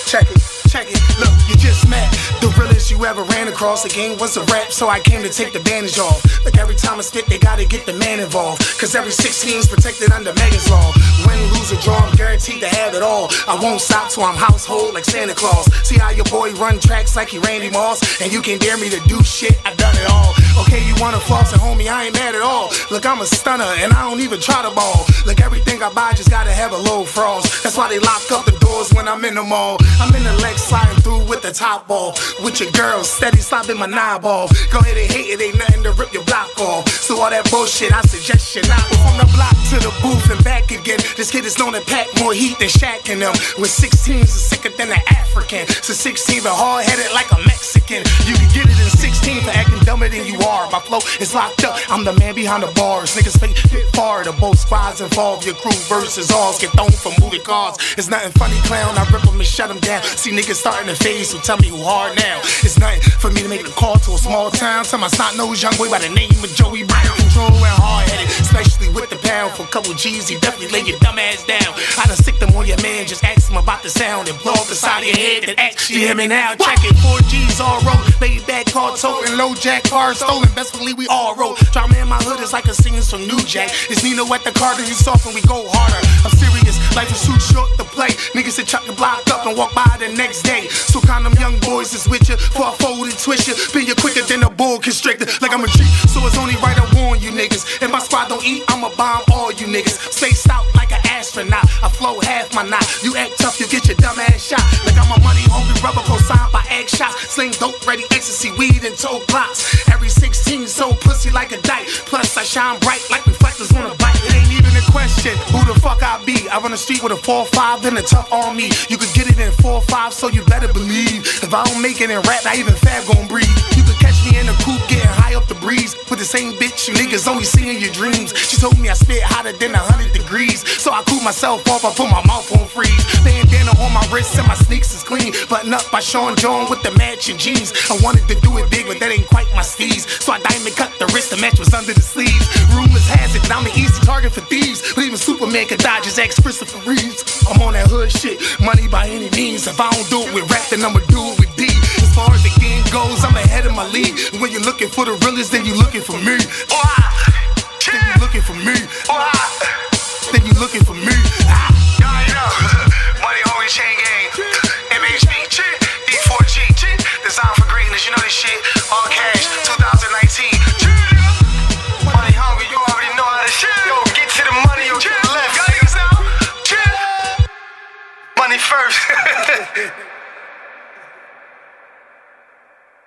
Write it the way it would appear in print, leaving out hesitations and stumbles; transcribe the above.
check it, look, you just met the realest you ever ran across. The game was a rap, so I came to take the bandage off. Like every time I spit, they gotta get the man involved, cause every 16's protected under Megan's law. Win, lose, or draw, I'm guaranteed to have it all. I won't stop till I'm household like Santa Claus. See how your boy run tracks like he Randy Moss, and you can dare me to do shit, I've done it all. Okay, you wanna floss and homie, I ain't mad at all. Look, I'm a stunner, and I don't even try to ball. Like everything I buy just gotta have a low frost. That's why they lock up the doors when I'm in the mall. I'm in the Lex sliding through with the top ball, with your girl steady slopping my knob off. Go ahead and hate it, ain't nothing to rip your block off. So all that bullshit, I suggest you not. From the block to the booth and back again. This kid is known to pack more heat than Shaq in them. With 16s is sicker than an African. So 16 but hard-headed like a Mexican. You can get it in 16 for acting dumber than you are. My flow is locked up, I'm the man behind the bars. Niggas fake fit far to both squads involved. Your crew versus ours get thrown for movie cars. It's nothing funny, clown, I rip them and shut them down. See niggas starting to phase, so tell me who hard now. It's nothing for me to make the call to a small town. Tell my snot-nosed young boy by the name of Joey Brown. Control and hard-headed, especially with the pound. For a couple G's, he definitely lay your dumb ass down. I done sick them on your man, just ask him about the sound and blow off the side of your head. Then ask you hear me now, check it. 4 G's all roll, laid back, car toting, low jack, car stolen. Best believe we all roll. Drama in my hood is like a singing from New Jack. It's Nino at the Carter, you soft and we go harder. I'm serious, life is too short to play. Niggas that chuck the block up and walk by the next day. So kind them young boys is with you, before I fold and twist you. Be you quicker than a bull constrictor, like I'm a G. So it's only right I warn you niggas. If my squad don't eat, I'ma bomb all you niggas. Spaced out like an astronaut, I flow half my knot. You act tough, you get your dumb ass shot. Like I'm a money hungry rubber co-signed by egg shots. Sling dope, ready ecstasy, weed and toe blocks. Every 16 so pussy like a dyke. Plus I shine bright like reflectors on a bike. It ain't even a question who the fuck I be. I run the street with a 4-5 and a tough on me. You could get it in 4-5, so you better believe. If I don't make it in rap, not even Fab gon' breathe. You could catch me in the coupe getting high up the breeze with the same bitch you niggas only see in your dreams. She told me I spit hotter than 100 degrees, so I cool myself off, I put my mouth on freeze. Bandana on my wrist and my sneaks is clean. Button up by Sean John with the matching jeans. I wanted to do it big, but that ain't quite my steez, so I diamond cut the wrist, the match was under the sleeves. Rumors has it that I'm an easy target for thieves, but even Superman could die, just ask Christopher Reeves. I'm on that hood shit, money by any means. If I don't do it with rap, then I'ma do it with D. As far as the game goes, I'm ahead of my league. And when you're looking for the realest, then you're looking for me. Then you're looking for me. Then you're looking for me. Y'all know, money hungry chain gang. MHB, D4G, designed for greatness. You know this shit. All cash, 2019. Money hungry, you already know how to shit. Yo, get to the money, yo, get the left. Y'all niggas know. Money first.